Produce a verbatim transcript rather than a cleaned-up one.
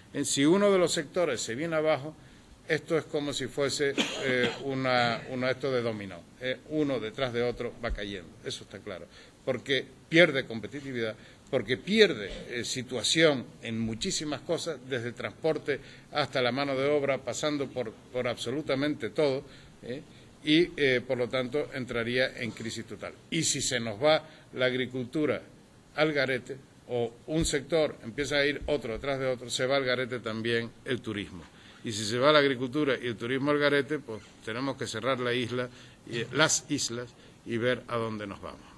Eh, si uno de los sectores se viene abajo, esto es como si fuese eh, una, una esto de dominó. Eh, uno detrás de otro va cayendo, eso está claro. Porque pierde competitividad, porque pierde eh, situación en muchísimas cosas, desde transporte hasta la mano de obra, pasando por, por absolutamente todo, eh, y eh, por lo tanto entraría en crisis total. Y si se nos va la agricultura al garete, o un sector empieza a ir otro detrás de otro, se va al garete también el turismo. Y si se va la agricultura y el turismo al garete, pues tenemos que cerrar la isla, las islas y ver a dónde nos vamos.